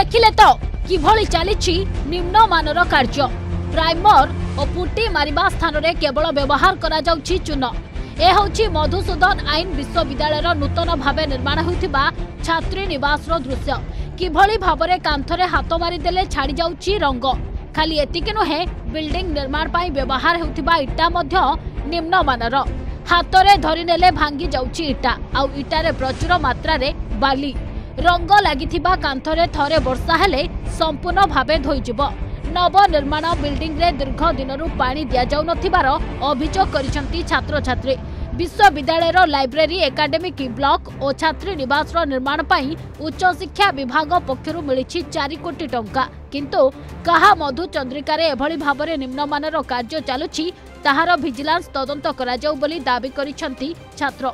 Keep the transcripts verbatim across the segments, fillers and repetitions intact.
देखिले तो किभଳି चलीछि निम्नमानर कार्य। प्राइमर और पुटी मारिबा स्थान रे केवल व्यवहार करा जाउछि चून। ए होछि मधुसूदन आईन विश्वविद्यालय नूतन भावे निर्माण होइथिबा छात्री निवास दृश्य। किभଳି भाबरे कांथरे हाथ मारी देले छाड़ी जाउछि रंग। खाली एतिके नुहे, बिल्डिंग निर्माण पाई व्यवहार होउथिबा इटा मध्य निम्नमानर। हाथरे धरी नेले भांगी जाउछि इटा। आउ इटारे प्रचुर मात्रा रे बाली। रंग लागिथिबा कांथरे थरे वर्षा हेले संपूर्ण भावे धोइजिब। नवनिर्माण बिल्डिंग रे दीर्घ दिनरू पानी दिया जाउ नथिबार अभियोग करिसंती छात्र छात्री। विश्वविद्यालय लाइब्रेरी एकाडेमिक ब्लॉक और छात्री निवास निर्माण पाई उच्च शिक्षा विभाग पक्षरु मिलिछि चार कोटी टंका। किंतु कहा मधु चंद्रिकार एभली भाबरे निम्नमानर कार्य चालुछि ताहार विजिलेंस तदंत करा जाउ बोली दाबी करिसंती छात्र।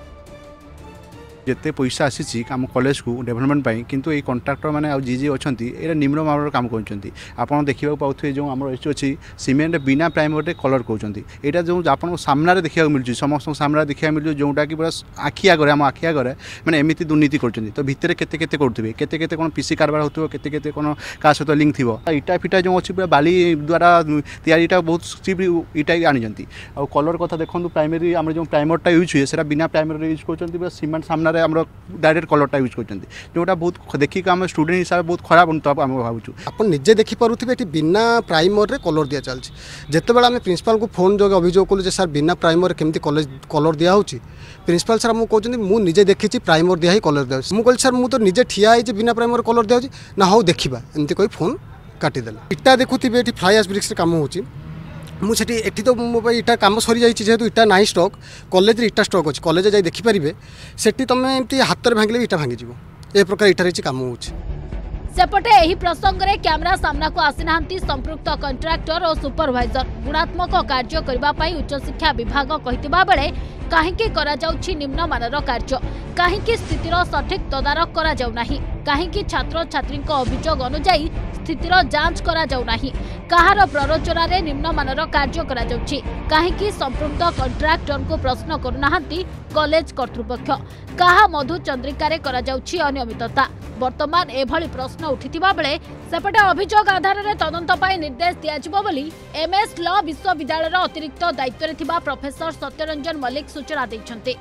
जिते पैसा आसी आम कॉलेज को डेवलपमेंट पाई किंतु ये कॉन्ट्राक्टर मैंने आ जी जी अच्छा ये निम्न मानर काम कर आपड़ देखा पाथे जो आम अच्छी सीमेंट बिना प्राइमर कलर कहते यहाँ जो आप सामने देखा मिलूँ समस्त सामने देखा मिलूँ जोटा कि पूरा आखि आगे आम आखि आगे मैंने एमती दुर्नीति कर तो भितर केते केते करुवे केते केते कौन पीसी कारबार होतो केते केते कौन का सहित लिंक थी इटा फिटा जो अच्छी पूरा बाली द्वारा या बहुत चीप इटा आनी आ कलर कथा देखो प्राइमरी आम जो प्राइमरटा यूज हुए से बिना प्राइमर यूज कर सीमेंट सामने डायरेक्ट कलरटा यूज करते जोटा बहुत देखिक आम स्टूडेंट हिसाब से बहुत खराब अनुताप आम भावुँ आप निजे देखिपे ये बिना प्राइमर रे कलर दि चलती जितेबाला आम प्रिंसिपाल को फोन जो अभियोग कलु सर बिना प्राइमर केमती कॉलेज कलर दिया होची प्रिंसिपाल सर मुझे कहते मुझे देखी प्राइमर दिया ही कलर दिया मुझे कहली सर मुझे तो निजे ठिया है बिना प्राइमर कलर दिया ना हाँ देखा एमती कही फोन काटिदेला इटा देखुवे ये फ्लाई एश ब्रिक्स काम हो मुझे एटी तो मो इटा काम सरी जाइए जेहेतु इटा ना स्टॉक कॉलेज इटा स्टॉक अच्छे कॉलेज जाए देखिपारे सेठी तुम एमती हाथ में भांगे इटा भांगी ए प्रकार इटार काम हो सेपटे एही प्रसंग रे कैमरा सामना को आसी नांती संपृक्त कंट्राक्टर और सुपरवाइजर गुणात्मक कार्य करबा पई उच्च शिक्षा विभाग कहितबा बेले काहेकि करा जाउछि निम्नमानर कार्य काहेकि स्थितिर सठिक तदारक करा जाउ नाही काहेकि छात्र छात्री अभियोग अनुसार स्थितिर जांच करा जाउ नाही कहार प्ररोचना रे निम्नमानर कार्य करा जाउछि काहेकि संपृक्त कंट्राक्टर को प्रश्न करुनाहांती कॉलेज कर्तृपक्ष कहा मधु चंद्रिकार करा जाउछि अनियमितता वर्तमान एभली प्रश्न उठिथिबा बेले सेपटे अभियोग आधार रे तदंत पाई निर्देश दियाजिबो बोली एमएस लॉ विश्वविद्यालय अतिरिक्त दायित्व रे थिबा प्रोफेसर सत्यरंजन मल्लिक सूचना दैछन्ते।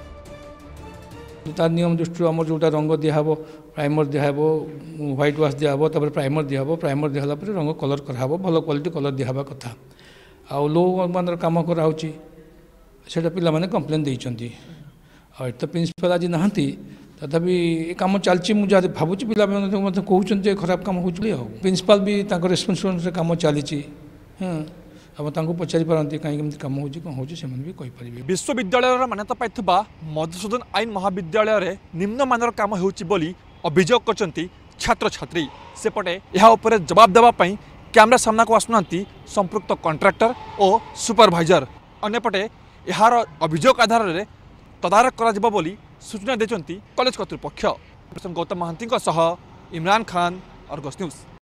तार नियम दृष्टि आम जो रंग दिहब प्राइमर दिहब व्हाइट वाश दिहब तापर प्राइमर दिहब प्राइमर दिहला पर रंग कलर कराब भल क्वालिटी कलर दिहबा कथा आ लो मान काम कराऊँगी से पिला माने कंप्लेन देइछन्ती आ तो प्रिंसिपल आज नहांती तथापि ये कम चलती मुझे भावुँ पिला कहते खराब कम हो प्रिंसिपल भी रेस्पॉन्सिबिलिटी कम चली हाँ अब पचारि पारती कहीं कम हो कौन होपारे विश्वविद्यालय मान्यता पाइथिबा मधुसूदन आईन महाविद्यालय रे निम्नमानर काम होउछि बोली अभियोग करछन्ती छात्र छात्री सेपटे यह उपरे जवाब देबा पई कैमरा सामना को आसुनांती संपृक्त कॉन्ट्रैक्टर और सुपरवाइजर अन्यपटे यार अभियोग आधार रे तदारक करा जिबा बोली सूचना देछन्ती कॉलेज कर्तृपक्ष। गौतम महांती सह इमरान खान, अर्गस न्यूज।